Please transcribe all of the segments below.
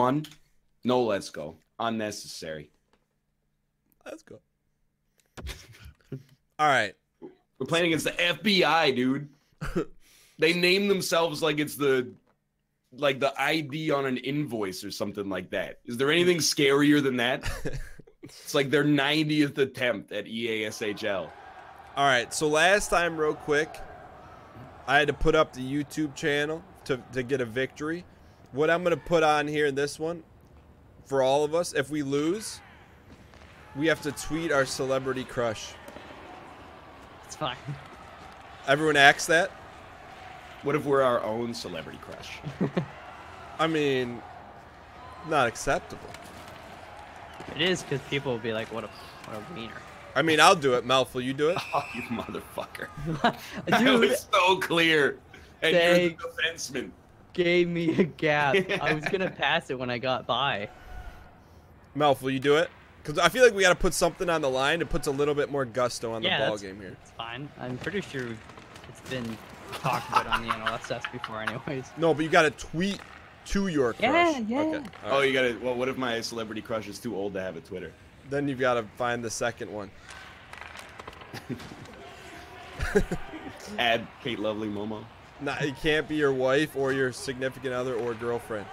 1. No, let's go. Unnecessary. Let's go. All right. We're playing against the FBI, dude. They name themselves like it's the ID on an invoice or something like that. Is there anything scarier than that? It's like their 90th attempt at EASHL. All right. So last time, real quick, I had to put up the YouTube channel to get a victory. What I'm going to put on here in this one, for all of us, if we lose, we have to tweet our celebrity crush. It's fine. Everyone acts that? What if we're our own celebrity crush? I mean, not acceptable. It is because people will be like, what a wiener. I mean, I'll do it. Melf, will you do it? Oh, you motherfucker. Dude, That was so clear. And you're the defenseman. gave me a gap. I was going to pass it when I got by. Melf, will you do it? Because I feel like we got to put something on the line. It puts a little bit more gusto on the ball game here. It's fine. I'm pretty sure it's been talked about on the NLSS before anyways. No, but you got to tweet to your crush. Yeah. Okay. All Oh, right. you got to. Well, what if my celebrity crush is too old to have a Twitter? Then you've got to find the second one. Add Kate Lovely Momo. Nah, it can't be your wife or your significant other or girlfriend.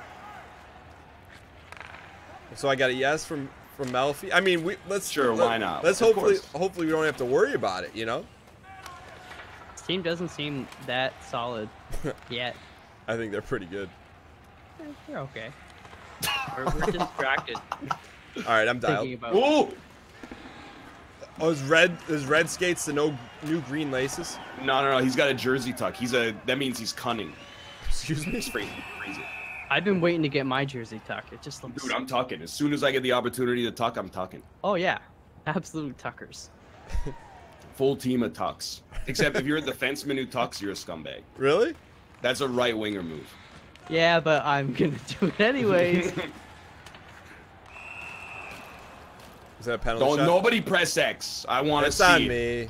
So I got a yes from Melfi. I mean, let's why not? Let's Of hopefully we don't have to worry about it, you know? This team doesn't seem that solid yet. I think they're pretty good. They're okay. We're distracted. All right, I'm dialed. Thinking about Ooh! Oh, is red skates the new green laces? No. He's got a jersey tuck. That means he's cunning. Excuse me. It's crazy. I've been waiting to get my jersey tuck. It just looks. Dude, I'm tucking. As soon as I get the opportunity to tuck, I'm tucking. Oh yeah, absolute tuckers. Full team of tucks. Except if you're a defenseman who tucks, you're a scumbag. Really? That's a right winger move. Yeah, but I'm gonna do it anyways. Is that a penalty Don't shot? nobody press X. I want to It's see on it.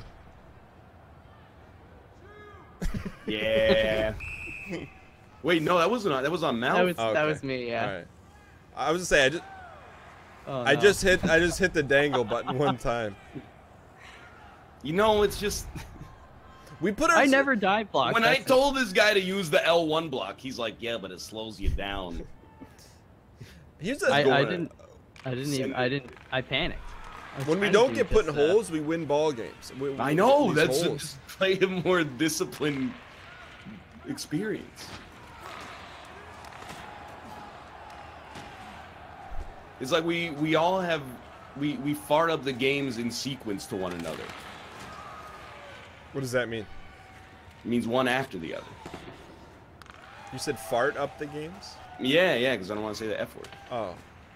me. Yeah. Wait, no, that wasn't on. That was on Mal. That Okay. was me. Yeah. All right. I was gonna say Oh, I no. just hit the dangle button one time. You know, it's just We put I never dive block. when I that's it. told this guy to use the L1 block, he's like, "Yeah, but it slows you down." Here's a I didn't I panicked. I was When we trying don't to get do put in just that. holes, we win ball games. I know. These That's holes. just play a more disciplined experience. It's like we all have we fart up the games in sequence to one another. What does that mean? It means one after the other. You said fart up the games? Yeah, because I don't want to say the F word. Oh.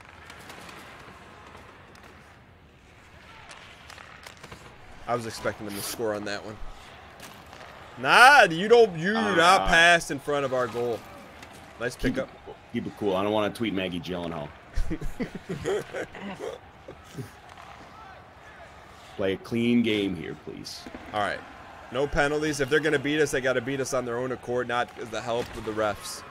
I was expecting them to score on that one. Nah, you do not pass in front of our goal. Nice pickup. Keep it cool. I don't want to tweet Maggie Gyllenhaal. Play a clean game here, please. All right. No penalties. If they're going to beat us, they got to beat us on their own accord, not with the help of the refs.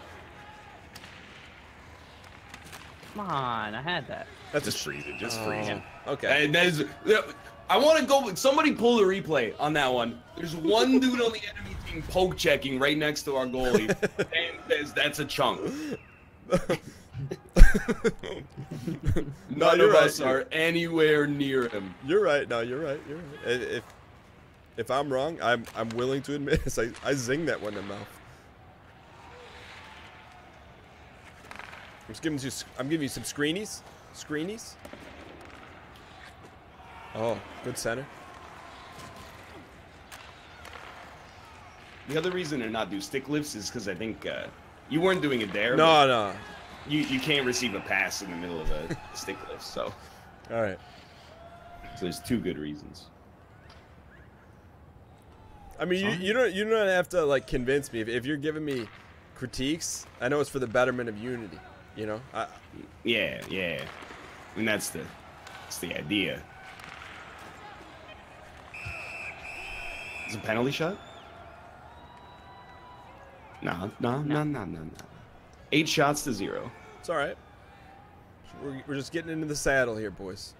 Come on, I had that. That's Just freeze it. Just freeze it. okay. And I want to go. Somebody pull the replay on that one. There's one dude on the enemy team poke checking right next to our goalie, and says that's a chunk. None of us are anywhere near him. You're right. No, you're right. You're right. If I'm wrong, I'm willing to admit this. I zinged that one in the mouth. I'm giving you some screenies. Screenies. Oh, good center. The other reason to not do stick lifts is because I think you weren't doing it there. No. You can't receive a pass in the middle of a stick lift. So All right. there's two good reasons. I mean, you don't have to like convince me. If you're giving me critiques, I know it's for the betterment of unity. You know. Yeah. And that's the idea. Is it a penalty shot? No. 8 shots to 0. It's all right. We're just getting into the saddle here, boys.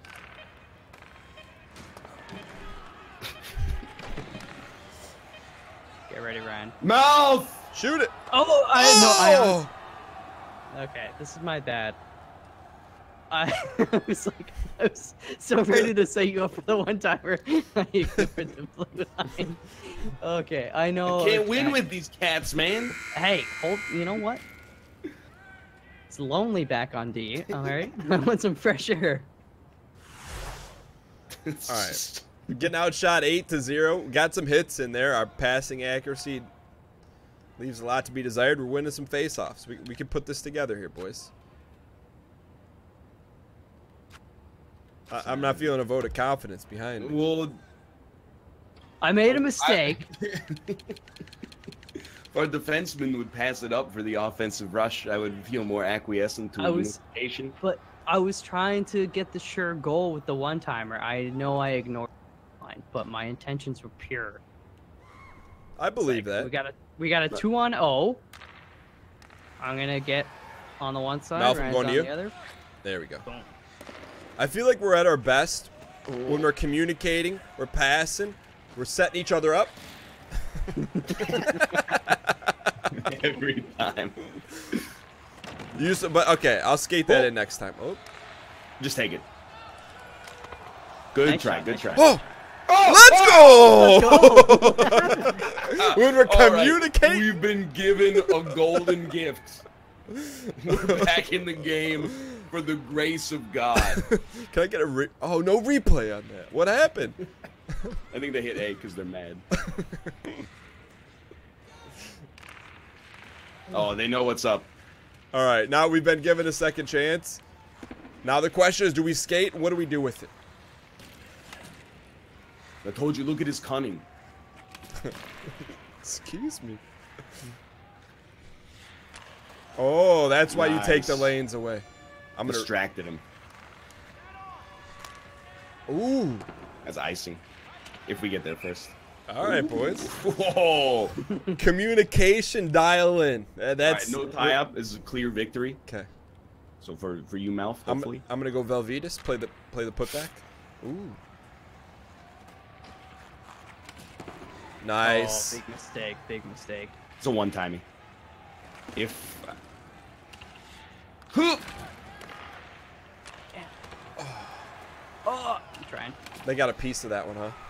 Get ready, Ryan. Mouth. Shoot it. Oh, Oh! Okay, this is my bad. I was so ready to set you up for the one timer. I ignored the blue line. Okay, I know. I can't win with these cats, man. Hey, hold. You know what? It's lonely back on D. All right, I want some fresh air. All right. Getting outshot 8-0. Got some hits in there. Our passing accuracy leaves a lot to be desired. We're winning some face-offs. We can put this together here, boys. I'm not feeling a vote of confidence behind me. Well, I made a mistake. if our defenseman would pass it up for the offensive rush, I would feel more acquiescent to unification. But I was trying to get the sure goal with the one timer. I know I ignored mine, but my intentions were pure. I believe that. We got a 2-on-0. I'm gonna get on the one side, Malcolm Ryan's going on to you? the other. There we go. Boom. I feel like we're at our best when we're communicating, we're passing, we're setting each other up. Every time. But okay, I'll skate that in next time. Oh, Just take it. Good Nice try, shot, good nice try. oh! Oh, Let's go! When we're All right, communicating. we've been given a golden gift. We're back in the game for the grace of God. Can I get a oh, no replay on that. What happened? I think they hit A because they're mad. Oh, they know what's up. All right, now we've been given a second chance. Now the question is, do we skate? What do we do with it? I told you, look at his cunning. Excuse me. Oh, that's why you take the Nice. lanes away. I'm gonna. Distracted him. Ooh. That's icing. If we get there first. All right, boys. Whoa! Communication dial in. That's All right, no tie up is a clear victory. Okay. So for you, Malf, I'm hopefully. gonna go Velvetus. Play the putback. Ooh. Nice. Oh, big mistake. Big mistake. It's a one-timey. If. Huh! Oh, I'm trying. They got a piece of that one, huh?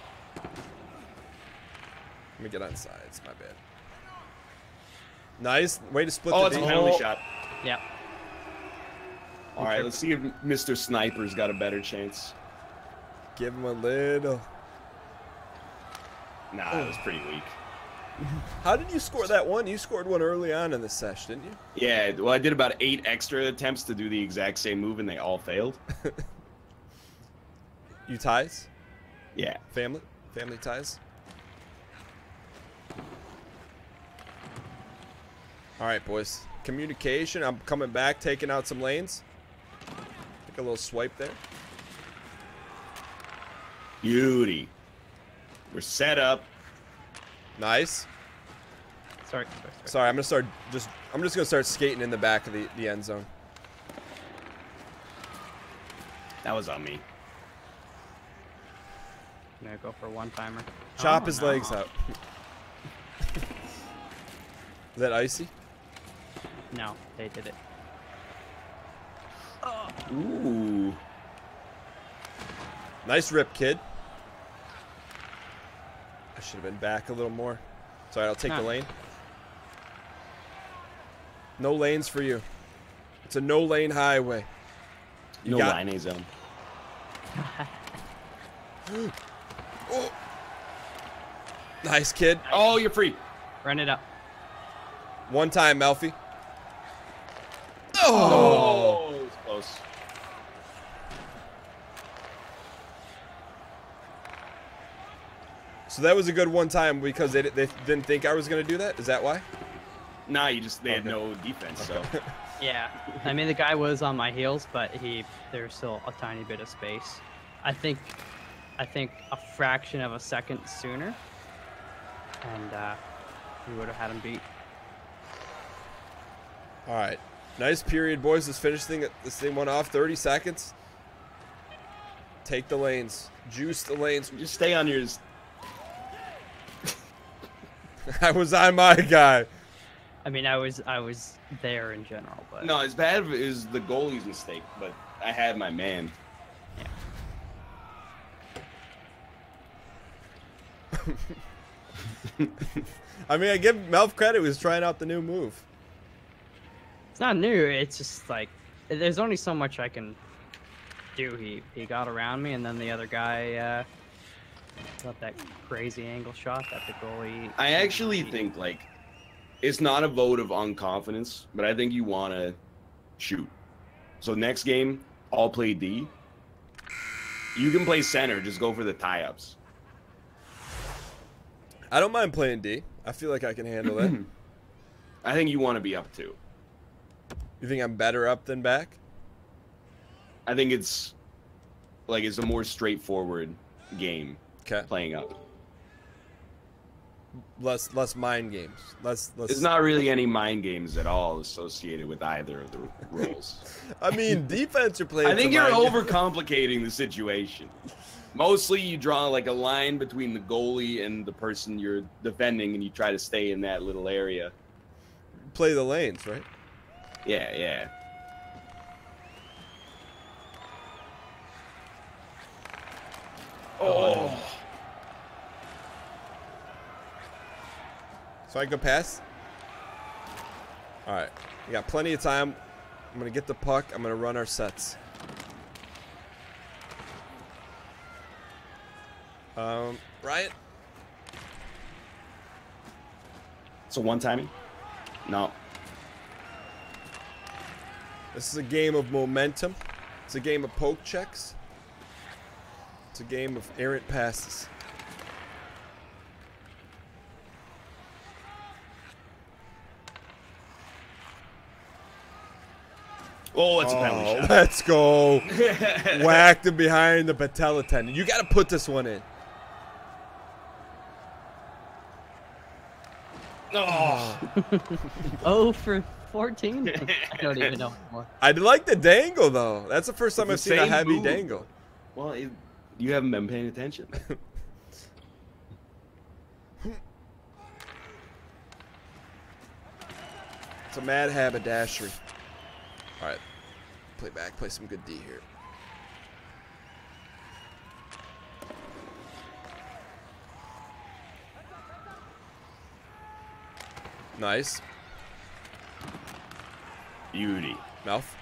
Let me get on sides. My bad. Nice. Way to split Oh, the it's a D. penalty shot. Yep. All right, let's see if Mr. Sniper's got a better chance. Give him a little. Nah, it was pretty weak. How did you score that one? You scored one early on in the session, didn't you? Yeah, well, I did about 8 extra attempts to do the exact same move, and they all failed. You ties? Yeah. Family ties? All right, boys. Communication. I'm coming back, taking out some lanes. Take a little swipe there. Beauty. We're set up. Nice. Sorry. Sorry, I'm just gonna start skating in the back of the end zone. That was on me. I'm gonna go for one timer. Chop Oh, his no. legs out. Is that icy? No, they did it. Ooh. Nice rip, kid. I should have been back a little more. Sorry, I'll take the Nah. lane. No lanes for you. It's a no-lane highway. You No got- line A zone. Oh. Nice, kid. Oh, you're free. Run it up. One time, Melfi. Oh, it was close. So that was a good one time because they didn't think I was going to do that? Is that why? Nah, they had Okay. no defense, so. Yeah, I mean the guy was on my heels, but there's still a tiny bit of space. I think a fraction of a second sooner, and we would have had him beat. All right. Nice period, boys. Let's finish this thing one off. 30 seconds. Take the lanes. Juice the lanes. Just stay on yours. I was on my guy. I mean, I was there in general, but No, as bad as the goalie's mistake, but I had my man. I mean, I give Melf credit. He was trying out the new move. it's not new. It's just like there's only so much I can do. He got around me, and then the other guy got that crazy angle shot that the goalie. I actually think like it's not a vote of unconfidence, but I think you want to shoot. So next game, I'll play D. You can play center. Just go for the tie-ups. I don't mind playing D. I feel like I can handle it. I think you want to be up too. You think I'm better up than back? I think it's a more straightforward game Okay. playing up. Less mind games. Less. There's not really any mind games at all associated with either of the roles. I mean, defense you're playing. I think some you're mind games. overcomplicating the situation. Mostly you draw like a line between the goalie and the person you're defending, and you try to stay in that little area. Play the lanes, right? Yeah, yeah. Oh. So I go pass. All right, we got plenty of time. I'm gonna get the puck. I'm gonna run our sets. Ryan. So one timing? No. This is a game of momentum. It's a game of poke checks. It's a game of errant passes. Oh, it's a penalty shot. Let's go. Whacked him behind the patella tendon. You got to put this one in. Oh. 0 for 14. I don't even know anymore. I like the dangle, though. That's the first time I've It's the seen a same heavy move. dangle. Well, you haven't been paying attention. It's a mad haberdashery. All right. Play back. Play some good D here. Nice. Beauty. Mouth.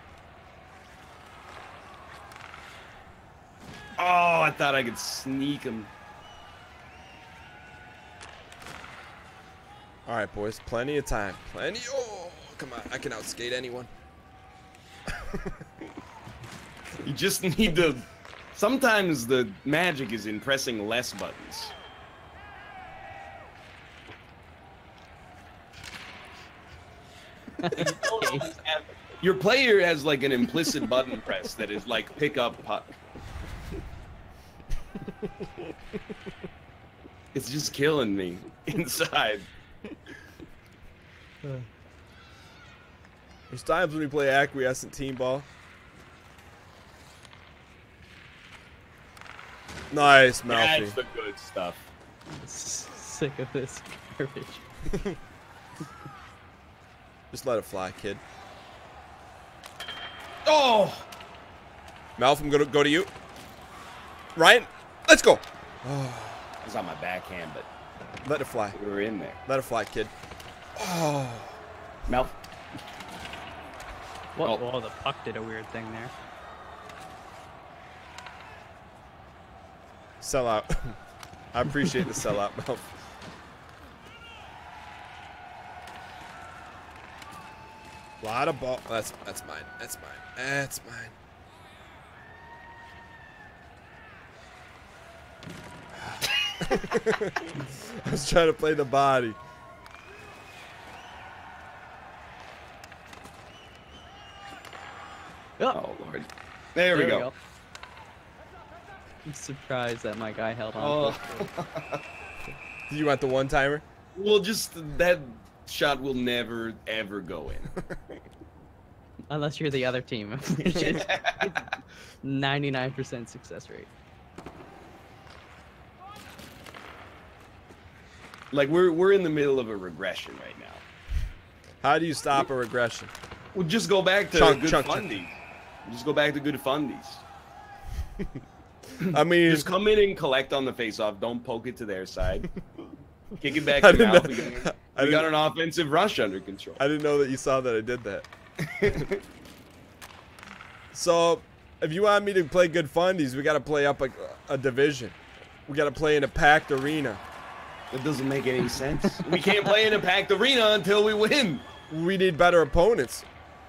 Oh, I thought I could sneak him. All right, boys. Plenty of time. Plenty. Oh, come on. I can outskate anyone. You just need to. Sometimes the magic is in pressing less buttons. Your player has like an implicit button press that is like pick up puck. It's just killing me inside. There's times when we play acquiescent team ball. Nice, Malfi. That's the good stuff. Sick of this garbage. Just let it fly, kid. Oh! Malf, I'm gonna go to you. Ryan, let's go. It was on my backhand, but Let it fly. we were in there. Let it fly, kid. Oh. Mel. What? Oh. Oh, the puck did a weird thing there. Sell out. I appreciate the sellout, Malf. Lot of ball. That's mine. That's mine. That's mine. I was trying to play the body. Oh, Lord. There we go. I'm surprised that my guy held on. Oh. Do you want the one timer? Well, just that shot will never, ever go in. Unless you're the other team, which is 99% success rate. Like we're in the middle of a regression right now. How do you stop a regression? We'll just go back to Chunk, good chunk. fundies. Just go back to good fundies. I mean, Just come in and collect on the face-off. Don't poke it to their side. Kick it back I to didn't mouth. know- We got an offensive rush under control. I didn't know that you saw that I did that. So, if you want me to play good fundies, we got to play up a division. We got to play in a packed arena. That doesn't make any sense. We can't play in a packed arena until we win. We need better opponents.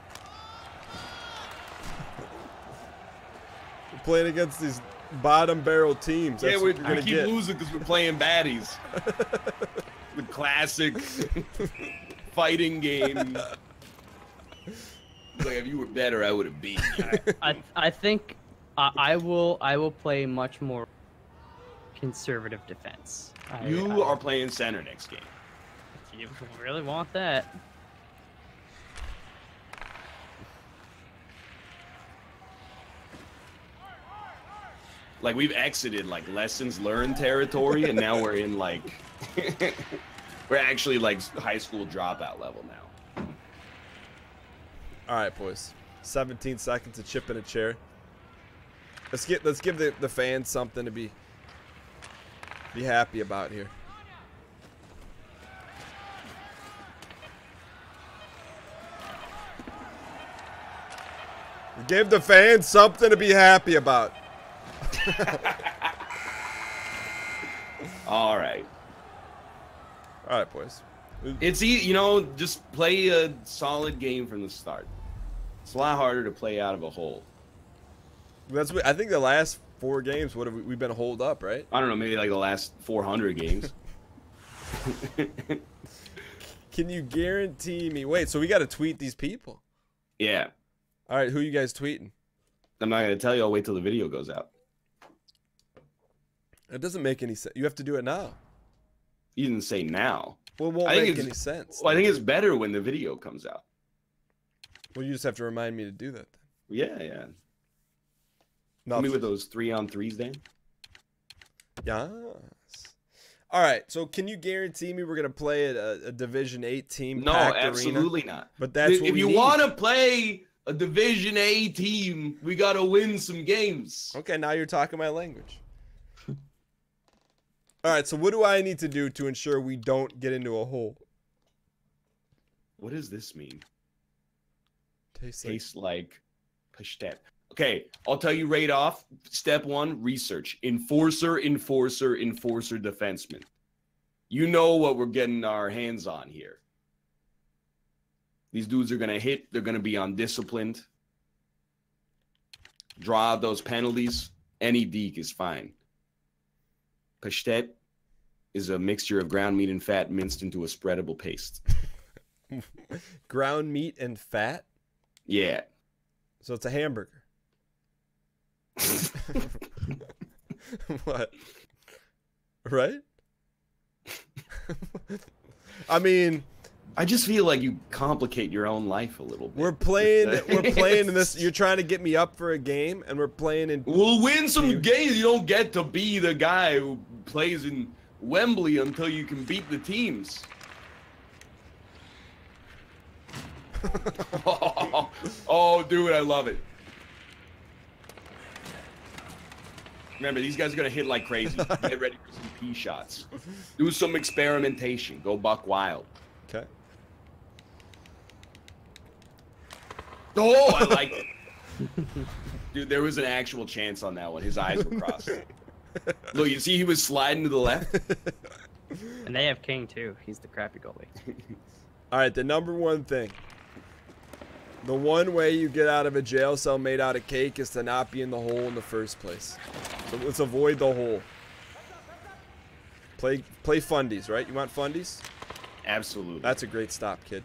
We're playing against these bottom barrel teams. That's Yeah, what we you're gonna keep get. losing because we're playing baddies. The classic fighting game. It's like if you were better, I would have beaten you. I think I will play much more conservative defense. You are playing center next game. You really want that? Like we've exited like lessons learned territory, and now we're in like we're actually like high school dropout level now. All right, boys. 17 seconds to chip in a chair. Let's give the fans something to be happy about here. Give the fans something to be happy about. All right. All right, boys. It's easy, you know, just play a solid game from the start. It's a lot harder to play out of a hole. That's what I think. The last 4 games, what have we've been holed up, right? I don't know, maybe like the last 400 games. Can you guarantee me? Wait, so we got to tweet these people. Yeah. All right, who you guys tweeting? I'm not going to tell you. I'll wait till the video goes out. It doesn't make any sense. You have to do it now. You didn't say now. Well, it won't I think make it's- any sense. Well, I think it's better when the video comes out. Well, you just have to remind me to do that. Then. Yeah, yeah. No, Tell me with those 3-on-3s, Dan. yes. All right. So, can you guarantee me we're gonna play a Division 8 team? No, packed arena? absolutely not. But that's if what we you need. want to play a Division A team, we got to win some games. Okay, now you're talking my language. All right. So, what do I need to do to ensure we don't get into a hole? What does this mean? Tastes like- Tastes like pashtet. Okay, I'll tell you right off. Step 1, research. Enforcer, enforcer, enforcer, defenseman. You know what we're getting our hands on here. These dudes are going to hit. They're going to be undisciplined. Draw out those penalties. Any deke is fine. Pashtet is a mixture of ground meat and fat minced into a spreadable paste. ground meat and fat. Yeah. So it's a hamburger. What? Right? I mean, I just feel like you complicate your own life a little bit. we're playing in this. You're trying to get me up for a game, and we're playing in. We'll win some games. You don't get to be the guy who plays in Wembley until you can beat the teams. Oh, dude, I love it. Remember, these guys are going to hit like crazy. Get ready for some P shots. Do some experimentation. Go buck wild. Okay. Oh, I like it. Dude, there was an actual chance on that one. His eyes were crossed. Look, you see he was sliding to the left? And they have King too. He's the crappy goalie. All right. The number one thing. The one way you get out of a jail cell made out of cake is to not be in the hole in the first place. So let's avoid the hole. Play fundies, right? You want fundies? Absolutely. That's a great stop, kid.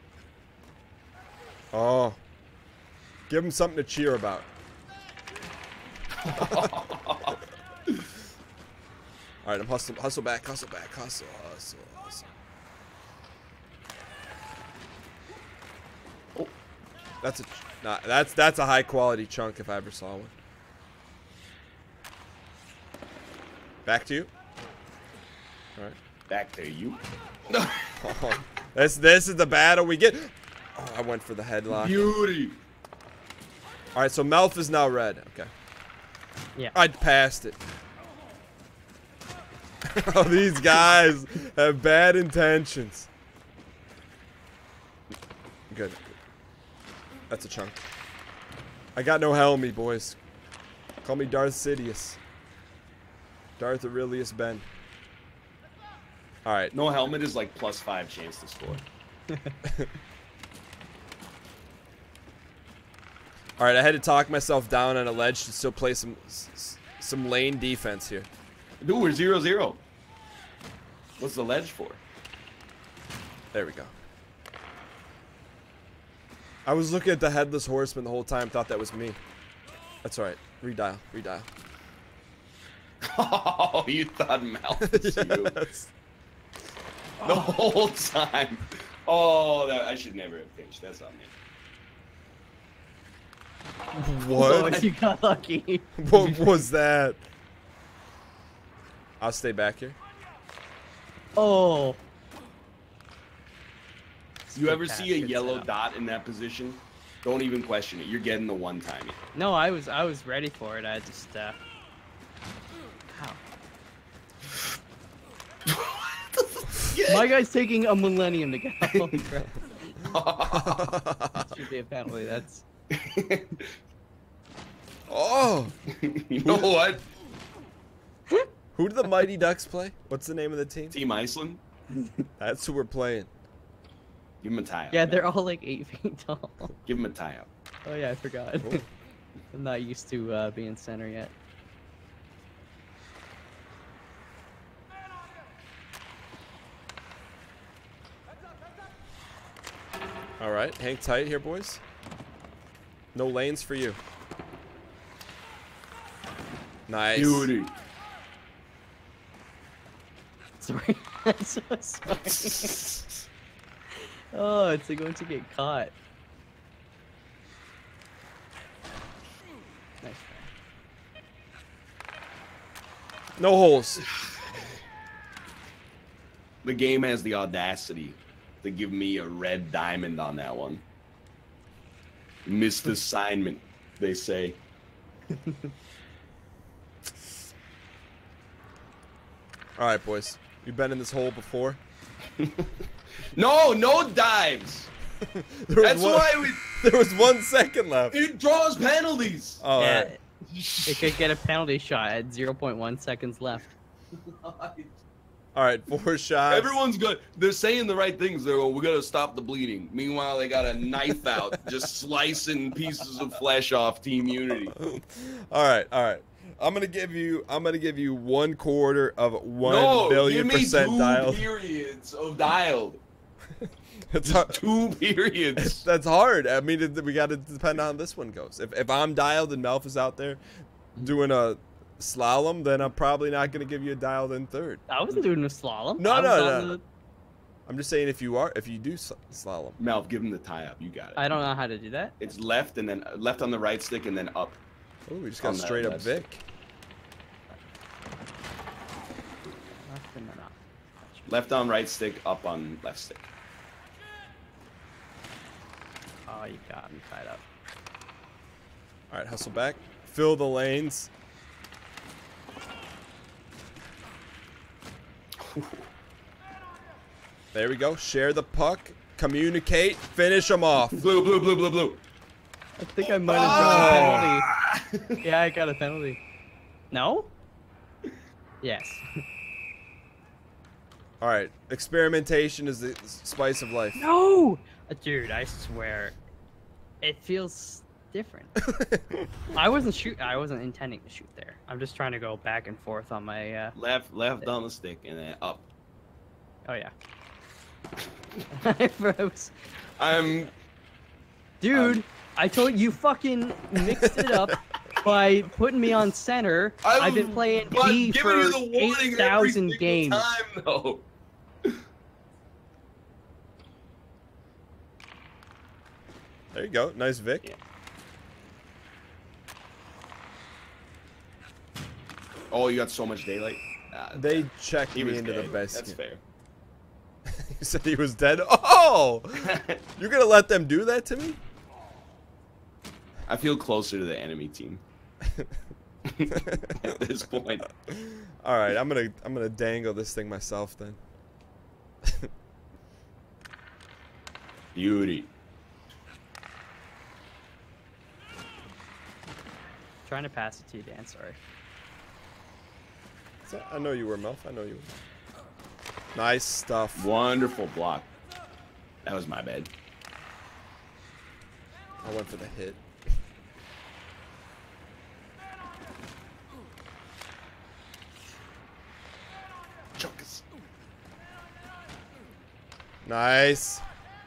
Oh. Give him something to cheer about. All right, I'm hustle back. Oh. That's a Nah, that's a high quality chunk if I ever saw one. Back to you. All right. Back to you. Oh, this is the battle we get. Oh, I went for the headlock. Beauty. All right, so Melf is now red. Okay. Yeah. I passed it. Oh, these guys have bad intentions. Good. That's a chunk. I got no helmet, boys. Call me Darth Sidious. Darth Aurelius Ben. All right. No helmet is like +5 chance to score. All right, I had to talk myself down on a ledge to still play some lane defense here. Dude, we're 0-0. What's the ledge for? There we go. I was looking at the headless horseman the whole time, thought that was me. That's all right. Redial, redial. Oh, you thought Malphus you. Yes. The whole time. Oh, I should never have pitched. That's on me. Oh, What? you got lucky. What was that? I'll stay back here. Oh. You ever see a Good yellow setup. dot in that position? Don't even question it. You're getting the one time. No, I was ready for it. I just How? My guy's taking a millennium to get off the ground. That should be a penalty. That's Oh! You know what? Who do the Mighty Ducks play? What's the name of the team? Team Iceland? That's who we're playing. Give him a tie up. yeah, man. they're all like 8 feet tall. Give him a tie up. Oh yeah, I forgot. Cool. I'm not used to being center yet. All right, hang tight here, boys. No lanes for you. Nice. Beauty. Sorry. I'm so sorry. Oh, it's going to get caught. Nice try. No holes. The game has the audacity to give me a red diamond on that one. Missed assignment, they say. All right, boys. You've been in this hole before. No dives. There was That's one- why we. There was 1 second left. It draws penalties. Oh, Yeah, all right. it could get a penalty shot at 0.1 seconds left. All right, 4 shots. Everyone's good. They're saying the right things. They're going, we gotta stop the bleeding. Meanwhile, they got a knife out, just slicing pieces of flesh off Team Unity. All right, all right. I'm gonna give you 1/4 of 1 No, billion give me percent 2 dialed. periods of dialed. It's Just hard. 2 periods. That's hard. I mean, we got to depend on how this one goes. If I'm dialed and Melf is out there doing a slalom, then I'm probably not gonna give you a dialed in third. I wasn't doing a slalom. No, I was no, on no. I'm just saying if you do slalom. Malf, give him the tie up. You got it. I don't know how to do that. It's left and then left on the right stick and then up. Oh, we just got On that straight up left. Vic. Left and then up. Left on right stick, up on left stick. Oh, you got me tied up. All right, hustle back. Fill the lanes. There we go. Share the puck. Communicate. Finish them off. Blue, blue, blue, blue, blue. I think I might have gotten a penalty. Yeah, I got a penalty. No? Yes. All right. Experimentation is the spice of life. No! Dude, I swear. It feels different. I wasn't intending to shoot there. I'm just trying to go back and forth on my Left on the stick and then up. oh yeah. I froze. Dude, I told you fucking mixed it up by putting me on center. I've been playing but B giving for you the warning every 8,000 single games. Time, though. There you go. Nice Vic. Yeah. Oh, you got so much daylight. They checked He me was into the dead. best. That's fair. You said he was dead. Oh, you're gonna let them do that to me? I feel closer to the enemy team at this point. All right, I'm gonna dangle this thing myself then. Beauty. Trying to pass it to you, Dan. Sorry. I know you were, Melf. I know you were. Nice stuff. Wonderful block. That was my bad. I went for the hit. Chunkus. Nice.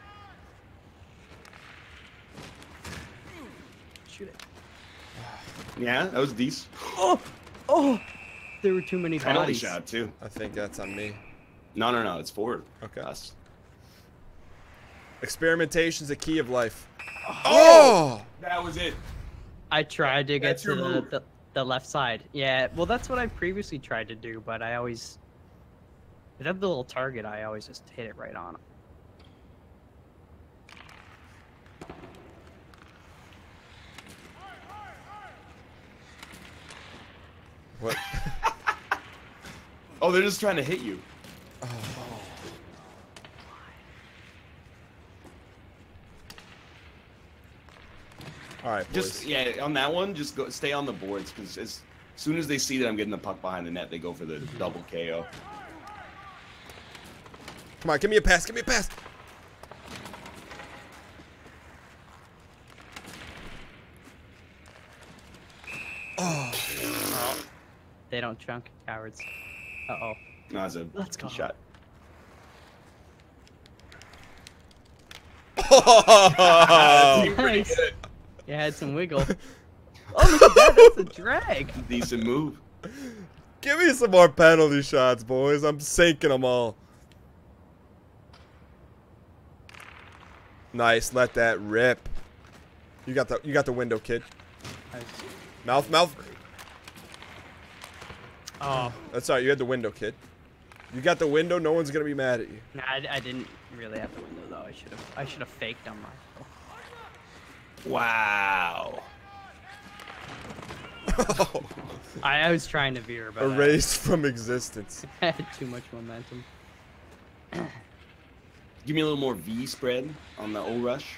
Shoot it. Yeah, that was decent. Oh! Oh! There were too many Penalty bodies. shot too. I think that's on me. No, it's forward. Okay. Us. Experimentation's a key of life. Oh! That was it. I tried to get That's to your move. the left side. Yeah, well, that's what I previously tried to do, but I always... If I have the little target, I always just hit it right on him. What? Oh, they're just trying to hit you. All right, boys. Just yeah, on that one, just go stay on the boards because as soon as they see that I'm getting the puck behind the net, they go for the double KO. Come on, give me a pass. Give me a pass. They don't chunk, cowards. Uh-oh. No, it's a Let's go. shot. Oh, Nice. You had some wiggle. Oh, look at that. That's a drag. Decent move. give me some more penalty shots, boys. I'm sinking them all. Nice. Let that rip. You got the window, kid. Nice. Mouth. Oh, That's all right. You had the window, kid. You got the window. No one's gonna be mad at you. nah, I didn't really have the window though. I should have faked on my. Wow. I was trying to veer, but Erased from existence. I had too much momentum. Give me a little more V spread on the O rush.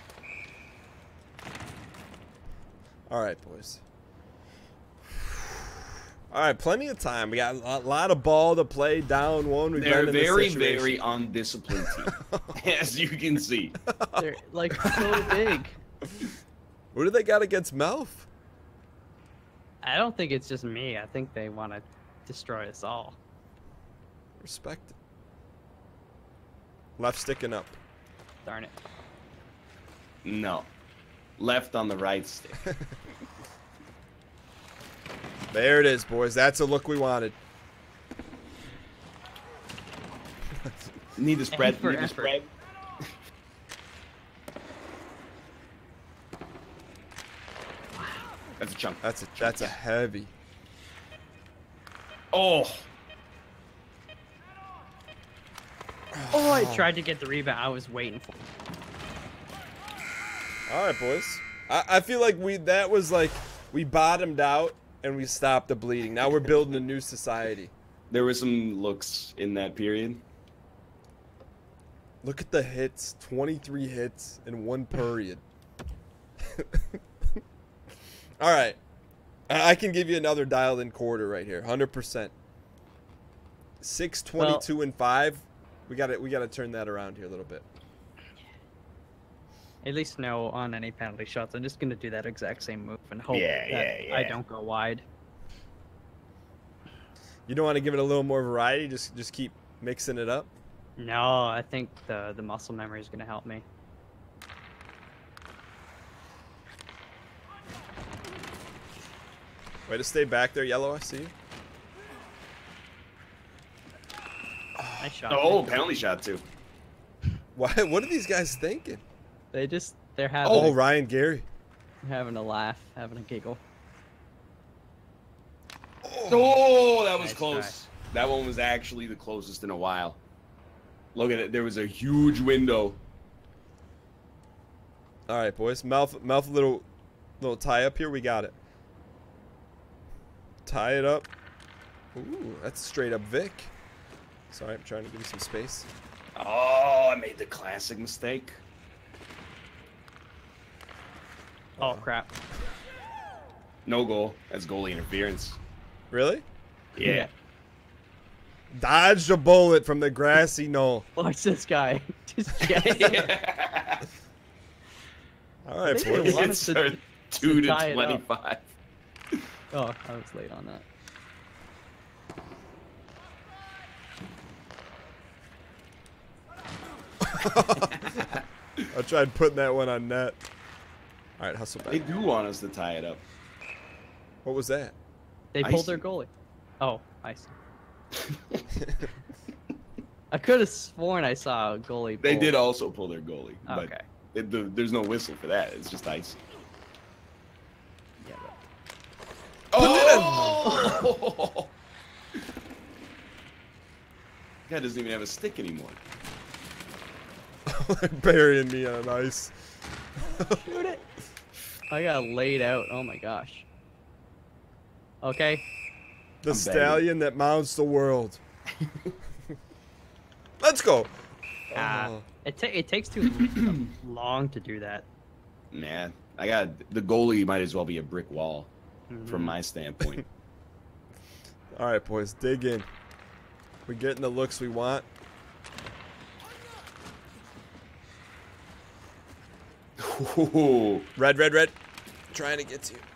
All right, boys. All right, plenty of time. We got a lot of ball to play. Down one. We've They're been in this very, situation. very undisciplined team, as you can see. They're like so big. What do they got against Melf? I don't think it's just me. I think they want to destroy us all. Respect it. Left sticking up. Darn it. No, left on the right stick. There it is, boys. That's a look we wanted. Need the spread. for Need the effort. spread. That's a chunk. That's a heavy. Oh, Oh, I tried to get the rebound. I was waiting for it. All right, boys. I feel like that was like we bottomed out and we stopped the bleeding. Now we're building a new society. there were some looks in that period. Look at the hits. 23 hits in one period. All right. I can give you another dialed in quarter right here. 100%. 6-22 and 5. We got to turn that around here a little bit. At least no on any penalty shots. I'm just gonna do that exact same move and hope Yeah, that yeah, I yeah. don't go wide. You don't want to give it a little more variety, just keep mixing it up. No, I think the muscle memory is gonna help me. Way to stay back there, Yellow. I see you. Nice shot. Oh, penalty shot too. Why? What are these guys thinking? They're having Oh, Ryan Gary. having a laugh, having a giggle. Oh. Oh, that was Nice close. That one was actually the closest in a while. Look at it. There was a huge window. All right, boys. Mouth, little tie up here. We got it. Tie it up. Ooh, that's straight up Vic. Sorry, I'm trying to give you some space. Oh, I made the classic mistake. Oh crap. No goal. That's goalie interference. Really? Yeah. Dodged a bullet from the grassy knoll. Watch this guy. Just yes. All right, I think boys. they want It's us to 2 to tie it up. 25. Oh, I was late on that. I tried putting that one on net. All right, hustle They back. do want us to tie it up. What was that? They pulled their Icy. goalie. Oh, I see. I could have sworn I saw a goalie. They pull. did also pull their goalie, but Okay. there's no whistle for that. It's just ice. Yeah, but... Oh! Guy doesn't even have a stick anymore. Burying me on ice. Shoot it! I got laid out. Oh my gosh. Okay. The I'm stallion that mounts the world. Let's go. Oh. It takes too long to do that. Man, the goalie might as well be a brick wall from Mhm. my standpoint. All right, boys, dig in. We're getting the looks we want. Ooh. Red. Trying to get to you.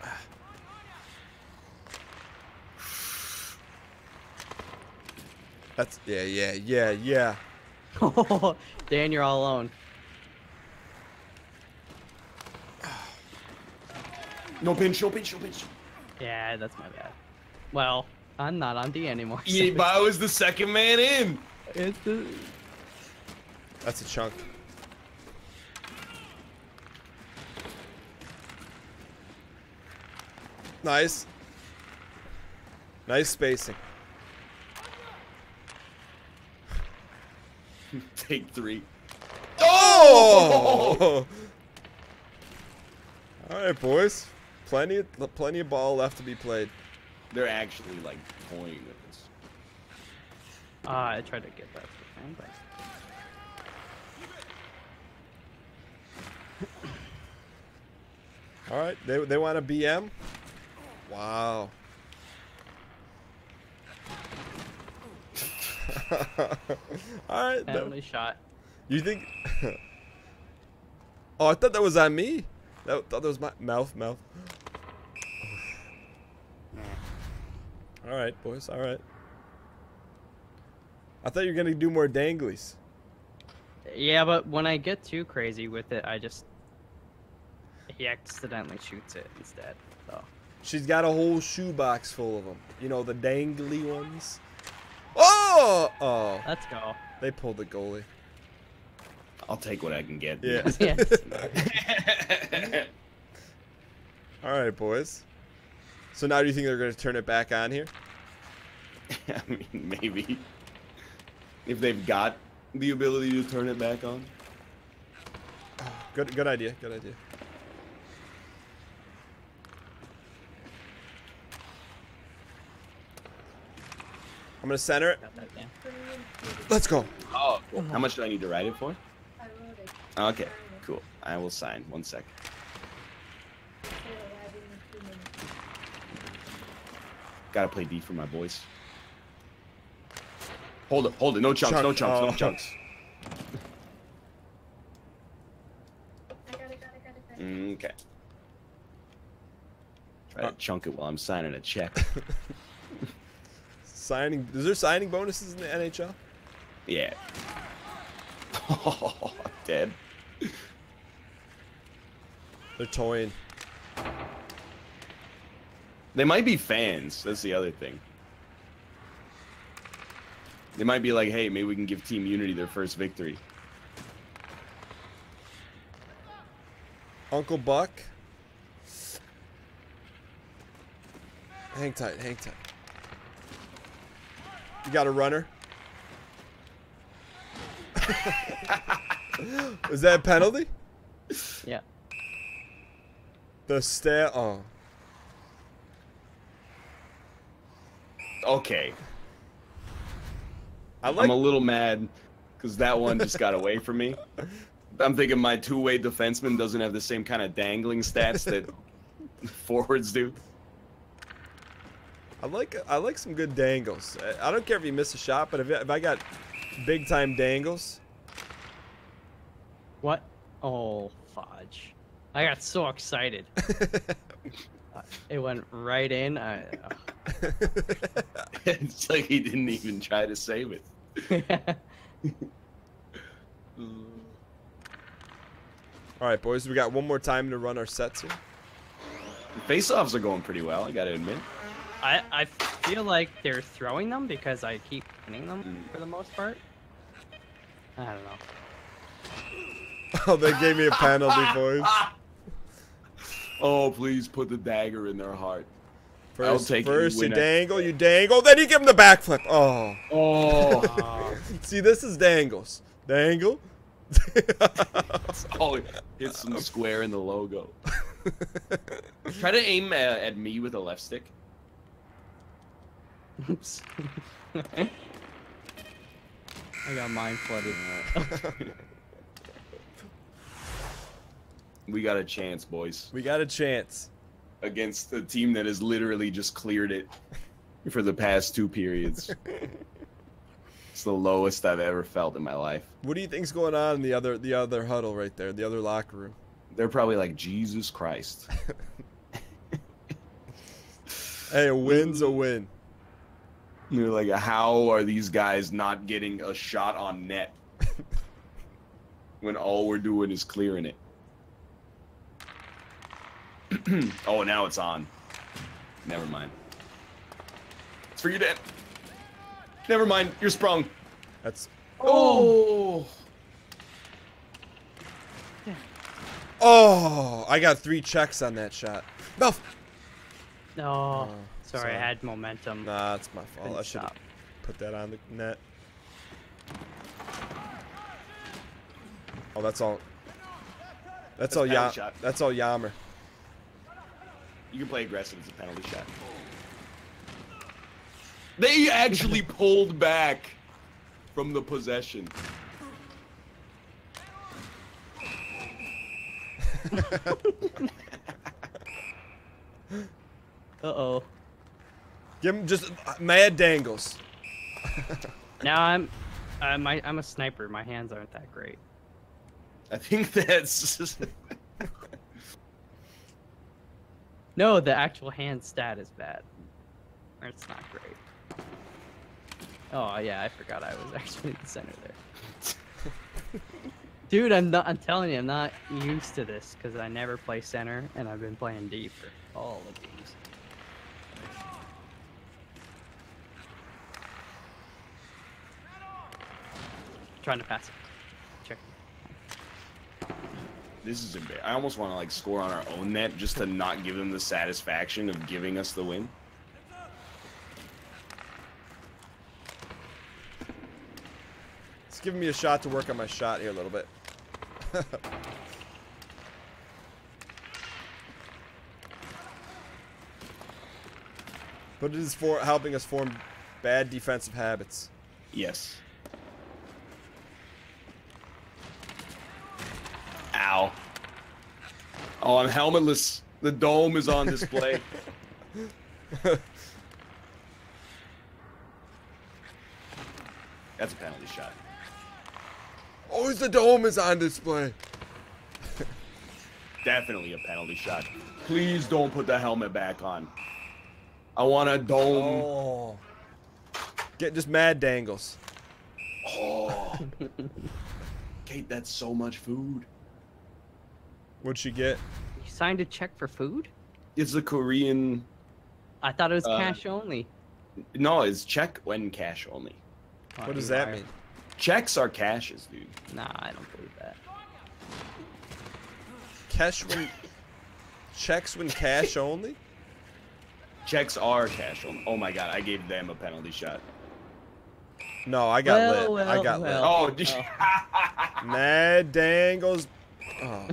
That's yeah. Dan, you're all alone. No pinch. Yeah, that's my bad. Well, I'm not on D anymore. So Yeah, but I was the second man in. it's the... That's a chunk. Nice. Nice spacing. Take 3. Oh! All right, boys. Plenty of ball left to be played. They're actually like toying with us. I tried to get that for him, but... All right, they want a BM. Wow. All right. penalty shot. You think? Oh, I thought that was on me. Thought that was my mouth. All right, boys. All right. I thought you were gonna do more danglies. Yeah, but when I get too crazy with it, he accidentally shoots it instead. So She's got a whole shoebox full of them. You know, the dangly ones. Oh! let's go. They pulled the goalie. I'll take what I can get. Yeah. Yeah. All right, boys. So now do you think they're going to turn it back on here? I mean, maybe. If they've got the ability to turn it back on. Good idea. Good idea. I'm going to center it. Got that, yeah. Let's go. Oh, cool. How much do I need to write it for? I wrote it. Okay, cool. I will sign. 1 sec. Gotta play D for my boys. Hold it. No chunks, Chunk. no chunks, Oh. no chunks. I got it. Okay. Try to chunk it while I'm signing a check. Signing. Is there signing bonuses in the NHL? Yeah. Oh, dead. They're toying. They might be fans. That's the other thing. They might be like, hey, maybe we can give Team Unity their first victory. Uncle Buck. Hang tight. You got a runner. Is that a penalty? Yeah. The stat. Oh. Okay. I like. I'm a little mad because that one just got away from me. I'm thinking my two-way defenseman doesn't have the same kind of dangling stats that forwards do. I like some good dangles. I don't care if you miss a shot, but if I got big time dangles. What? Oh, fudge. I got so excited. It went right in. It's like he didn't even try to save it. All right, boys, we got one more time to run our sets here. Face-offs are going pretty well, I gotta admit. I feel like they're throwing them because I keep hitting them for the most part. I don't know. Oh, they gave me a penalty, boys. Oh, please put the dagger in their heart. First, take it, first you you win dangle, then you give him the backflip. Oh. Oh, See, this is dangles. Dangle. oh, hit some square in the logo. Try to aim at me with a left stick. Oops. I got mine flooded. We got a chance, boys, We got a chance. against a team that has literally just cleared it for the past 2 periods. It's the lowest I've ever felt in my life. What do you think's going on in the other huddle right there, the other locker room? They're probably like, Jesus Christ. Hey, a win's a win. They're like, how are these guys not getting a shot on net when all we're doing is clearing it? Oh, now it's on. Never mind. It's for you, Dan. Never mind. You're sprung. That's. Oh. Oh, I got 3 checks on that shot. No. No. Oh, Sorry, I had momentum. Nah, it's my fault. Couldn't I should have stop. put that on the net. Oh, that's all. That's all. penalty shot. That's all Yammer. You can play aggressive. It's a penalty shot. They actually pulled back from the possession. Uh-oh. Give him just mad dangles. Now I'm a sniper. My hands aren't that great. I think that's... No, the actual hand stat is bad. Or it's not great. Oh yeah, I forgot I was actually in the center there. Dude, I'm telling you, I'm not used to this because I never play center and I've been playing D for all the games. Trying to pass it. Check. This is embarrassing. I almost want to like score on our own net just to not give them the satisfaction of giving us the win. It's giving me a shot to work on my shot here a little bit. But it is for helping us form bad defensive habits. Yes. Ow. Oh, I'm helmetless. The dome is on display. That's a penalty shot. Oh, the dome is on display. Definitely a penalty shot. Please don't put the helmet back on. I want a dome. Oh. Get just mad dangles. Oh. Kate, that's so much food. What'd she get? You signed a check for food? It's the Korean... I thought it was cash only. No, it's check when cash only. Oh, What does you that liar. mean? Checks are cashes, dude. Nah, I don't believe that. Cash when checks when cash only? Checks are cash only. Oh my god, I gave them a penalty shot. No, I got lit. I got well. Oh, did you? lit. Mad dangles. Oh.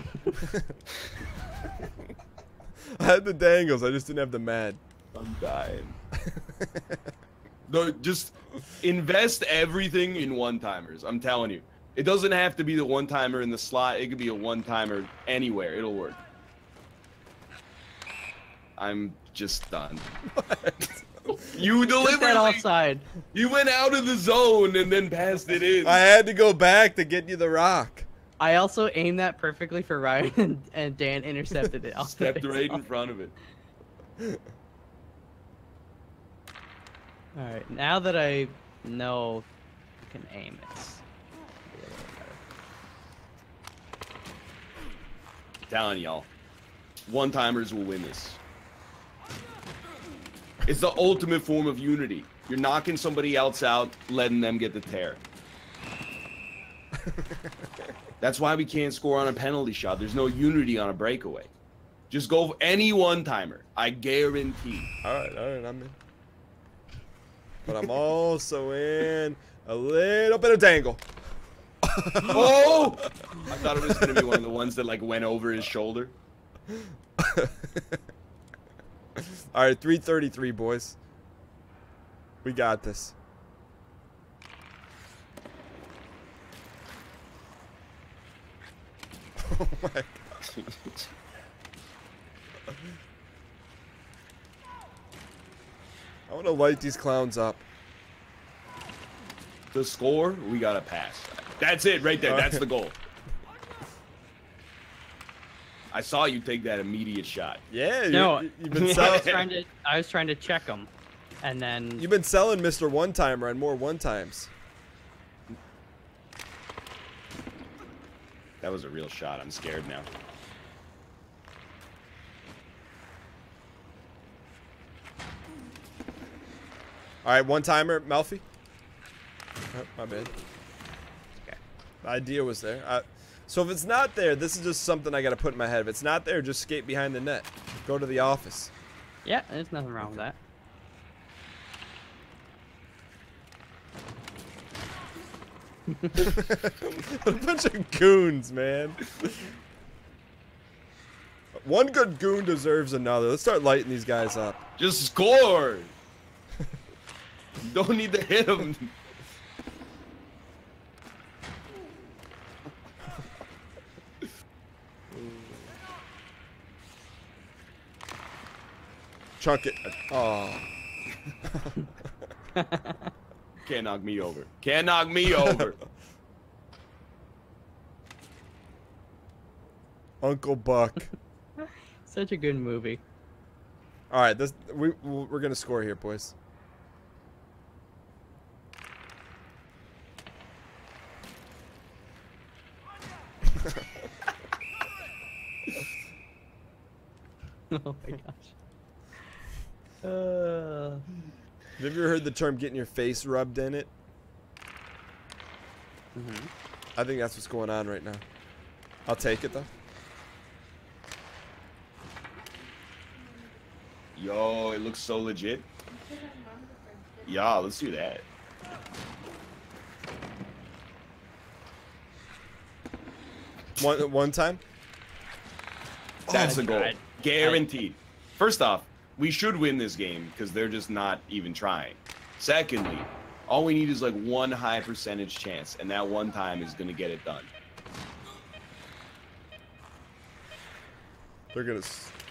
I had the dangles. I just didn't have the mad. I'm dying. No, just invest everything in one-timers. I'm telling you. It doesn't have to be the one-timer in the slot. It could be a one-timer anywhere. It'll work. I'm just done. You Put that deliberately. offside. You went out of the zone and then passed it in. I had to go back to get you the rock. I also aimed that perfectly for Ryan, and Dan intercepted it. Stepped right in front of it. All right, now that I know you can aim, it's a little better. Telling y'all, one-timers will win this. It's the ultimate form of unity. You're knocking somebody else out, letting them get the tear. That's why we can't score on a penalty shot. There's no unity on a breakaway. Just go for any one-timer. I guarantee. All right, I'm in. But I'm also in a little bit of dangle. Oh! I thought it was going to be one of the ones that like went over his shoulder. All right, 333, boys. We got this. Oh my god. I want to light these clowns up. To score, we got to pass. That's it right there. That's the goal. I saw you take that immediate shot. Yeah, No, you've been I selling. was trying to check him, and then You've been selling Mr. One Timer on more one times. That was a real shot. I'm scared now. All right, one timer, Malfi. Oh, my bad. Okay. The idea was there. So if it's not there, this is just something I got to put in my head. If it's not there, just skate behind the net. Go to the office. yeah, there's nothing wrong with that. A bunch of goons, man. One good goon deserves another. Let's start lighting these guys up. Just score. You don't need to hit him. Chunk it. Oh. Can't knock me over. Can't knock me over. Uncle Buck. Such a good movie. All right, we're gonna score here, boys. Oh my gosh. Have you ever heard the term "getting your face rubbed in it"? Mhm. I think that's what's going on right now. I'll take it though. Yo, it looks so legit. Yeah, let's do that. One time. That's the goal. God. Guaranteed. First off, we should win this game because they're just not even trying. Secondly, all we need is like one high percentage chance, and that one time is going to get it done. They're gonna.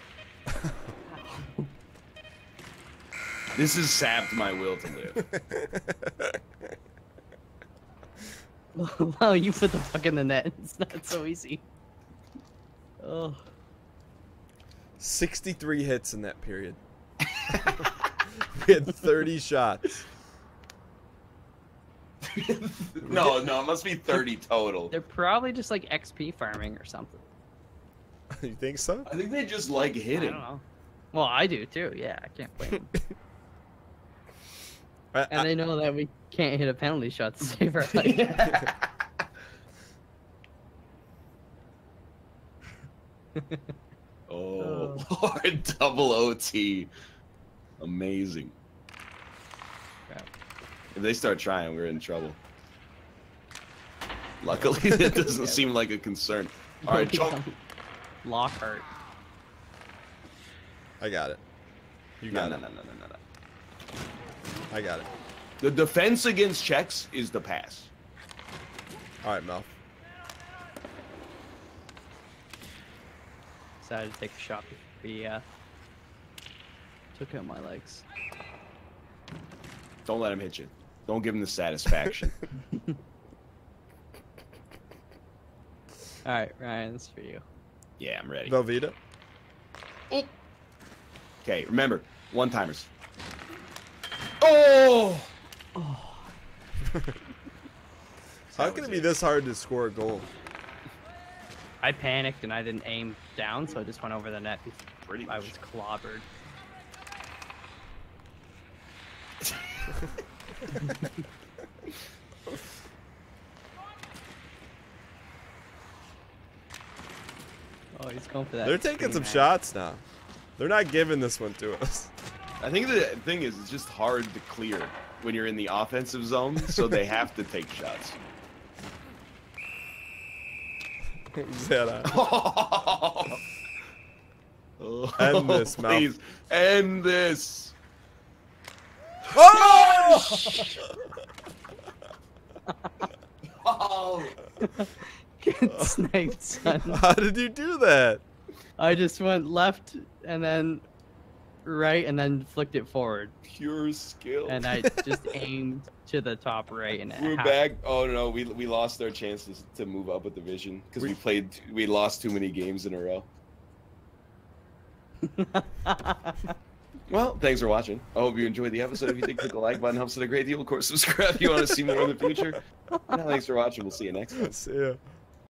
This has sapped my will to live. Wow, you put the fuck in the net. It's not so easy. Oh. 63 hits in that period. We had 30 shots. No, it must be 30 total. They're probably just like XP farming or something. You think so? I think they just like I hitting. don't know. Well, I do too. Yeah, I can't blame them. And I- they know that we can't hit a penalty shot to save our life. Oh, Lord, double OT. Amazing. Crap. If they start trying, we're in trouble. Luckily, that doesn't seem like a concern. All right, choke. Lockhart. I got it. You No, got no, it. no, no, no, no. I got it. The defense against checks is the pass. All right, Mel. Decided to take a shot before he took out my legs. Don't let him hit you. Don't give him the satisfaction. All right, Ryan, this is for you. Yeah, I'm ready. Velveeta. Okay, remember, one-timers. Oh! How can it be this hard to score a goal? I panicked and I didn't aim down, so I just went over the net Pretty before I much. was clobbered. Oh, he's going for that. They're taking some screen, man. shots now. They're not giving this one to us. I think the thing is, it's just hard to clear when you're in the offensive zone, so they have to take shots. Zeta. Oh, End this, Mal. please, end this. Oh! Oh, Get sniped, son. How did you do that? I just went left and then right and then flicked it forward. pure skill. And I just aimed to the top right and it We're happened. back. Oh no, we lost our chances to move up a division because we lost too many games in a row. Well, thanks for watching. I hope you enjoyed the episode. If you did, click the like button, helps it a great deal. Of course, subscribe if you want to see more in the future. Thanks for watching. We'll see you next time. See ya.